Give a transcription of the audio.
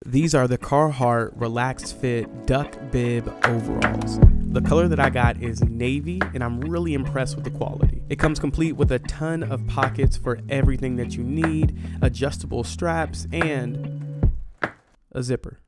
These are the Carhartt Relaxed Fit Duck Bib overalls. The color that I got is navy, and I'm really impressed with the quality. It comes complete with a ton of pockets for everything that you need, adjustable straps, and a zipper.